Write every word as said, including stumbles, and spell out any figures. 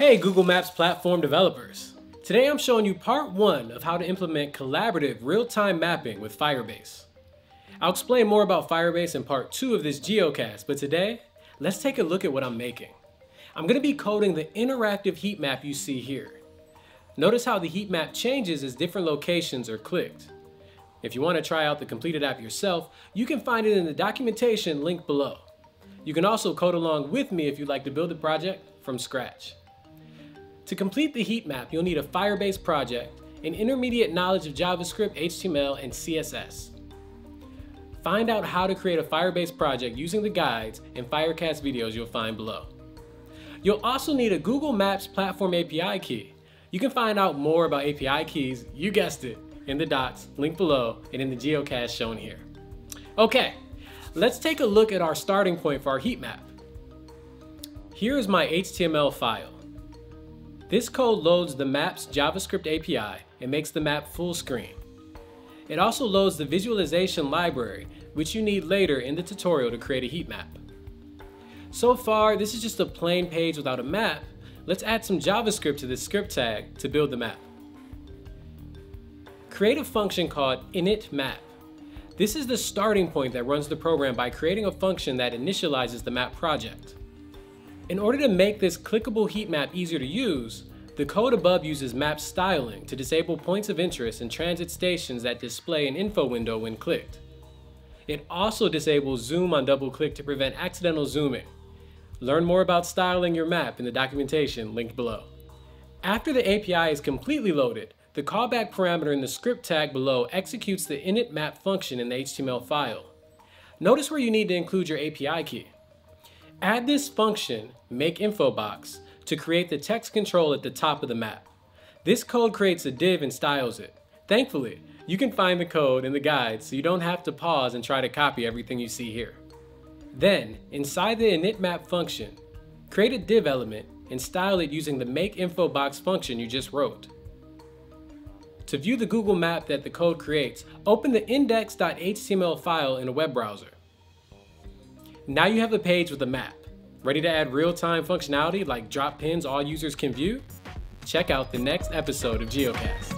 Hey Google Maps platform developers! Today I'm showing you part one of how to implement collaborative real-time mapping with Firebase. I'll explain more about Firebase in part two of this geocast, but today, let's take a look at what I'm making. I'm going to be coding the interactive heat map you see here. Notice how the heat map changes as different locations are clicked. If you want to try out the completed app yourself, you can find it in the documentation linked below. You can also code along with me if you'd like to build a project from scratch. To complete the heat map, you'll need a Firebase project, an intermediate knowledge of JavaScript, H T M L, and C S S. Find out how to create a Firebase project using the guides and Firecast videos you'll find below. You'll also need a Google Maps platform A P I key. You can find out more about A P I keys, you guessed it, in the docs linked below and in the geocache shown here. Okay, let's take a look at our starting point for our heat map. Here is my H T M L file. This code loads the map's JavaScript A P I and makes the map full screen. It also loads the visualization library, which you need later in the tutorial to create a heat map. So far, this is just a plain page without a map. Let's add some JavaScript to this script tag to build the map. Create a function called initMap. This is the starting point that runs the program by creating a function that initializes the map project. In order to make this clickable heat map easier to use, the code above uses map styling to disable points of interest and transit stations that display an info window when clicked. It also disables zoom on double click to prevent accidental zooming. Learn more about styling your map in the documentation linked below. After the A P I is completely loaded, the callback parameter in the script tag below executes the initMap function in the H T M L file. Notice where you need to include your A P I key. Add this function, makeInfoBox, to create the text control at the top of the map. This code creates a div and styles it. Thankfully, you can find the code in the guide so you don't have to pause and try to copy everything you see here. Then, inside the initMap function, create a div element and style it using the makeInfoBox function you just wrote. To view the Google map that the code creates, open the index dot H T M L file in a web browser. Now you have a page with a map. Ready to add real-time functionality like drop pins all users can view? Check out the next episode of Geocast.